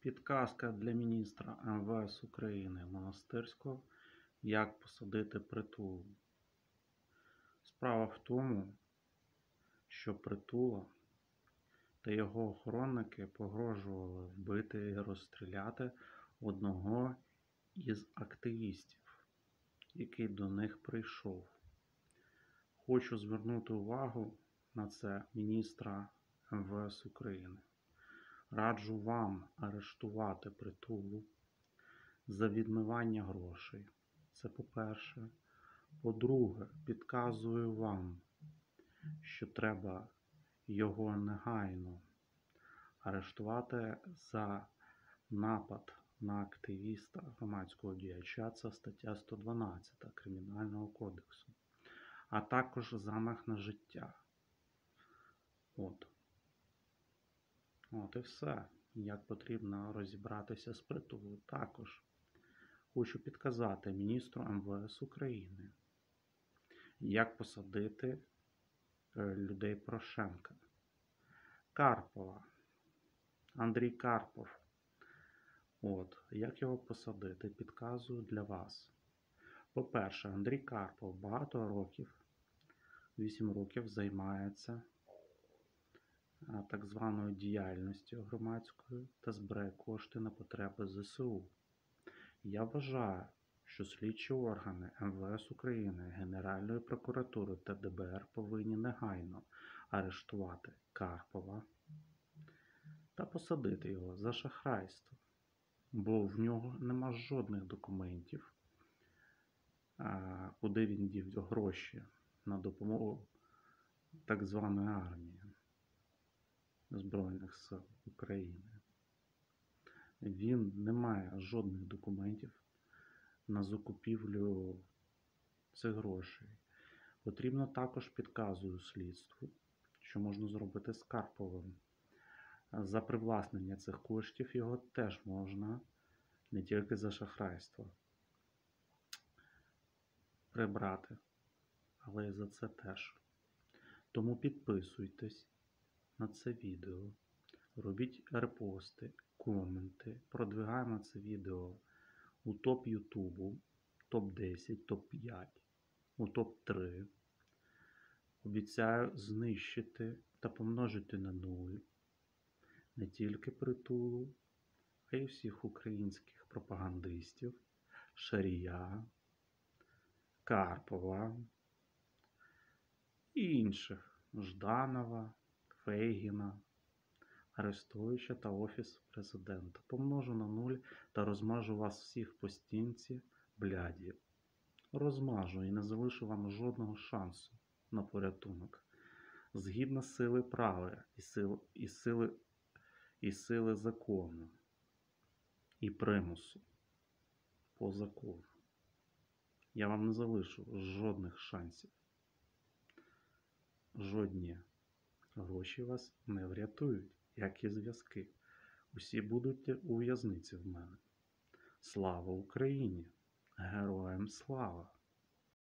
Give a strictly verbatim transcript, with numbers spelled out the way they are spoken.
Підказка для міністра ем ве ес України Монастирського «Як посадити притулу». Справа в тому, що Притула та його охоронники погрожували вбити і розстріляти одного із активістів, який до них прийшов. Хочу звернути увагу на це міністра ем ве ес України. Раджу вам арештувати Притулу за відмивання грошей. Це по-перше. По-друге, підказую вам, що треба його негайно арештувати за напад на активіста, громадського діяча. Це стаття сто дванадцять Кримінального кодексу. А також замах на життя. От. От і все. Як потрібно розібратися з Притулою. Також хочу підказати міністру ем ве ес України, як посадити людей Порошенка. Карпова. Андрій Карпов. От. Як його посадити? Підказую для вас. По-перше, Андрій Карпов багато років, вісім років займається так званою діяльністю громадською та збирає кошти на потреби зе се у. Я вважаю, що слідчі органи ем ве ес України, Генеральної прокуратури та де бе ер повинні негайно арештувати Карпова та посадити його за шахрайство, бо в нього нема жодних документів, куди він дів гроші на допомогу так званої армії Збройних сил України. Він не має жодних документів на закупівлю цих грошей. Потрібно також, підказую слідству, що можна зробити з Карповим. За привласнення цих коштів його теж можна, не тільки за шахрайство, прибрати, але і за це теж. Тому підписуйтесь на це відео, робіть репости, коменти, продвигаємо це відео у топ Ютубу, топ десять, топ п'ять, у топ три. Обіцяю знищити та помножити на нуль не тільки Притулу, а й всіх українських пропагандистів, Шарія, Карпова і інших, Жданова, Фейгіна, Арестовича та Офіс Президента. Помножу на нуль та розмажу вас всіх по стінці бляді. Розмажу і не залишу вам жодного шансу на порятунок. Згідно сили права і сили, і сили, і сили закону, і примусу по закону. Я вам не залишу жодних шансів. Жодні гроші вас не врятують, як і зв'язки. Усі будуть у в'язниці в мене. Слава Україні! Героям слава!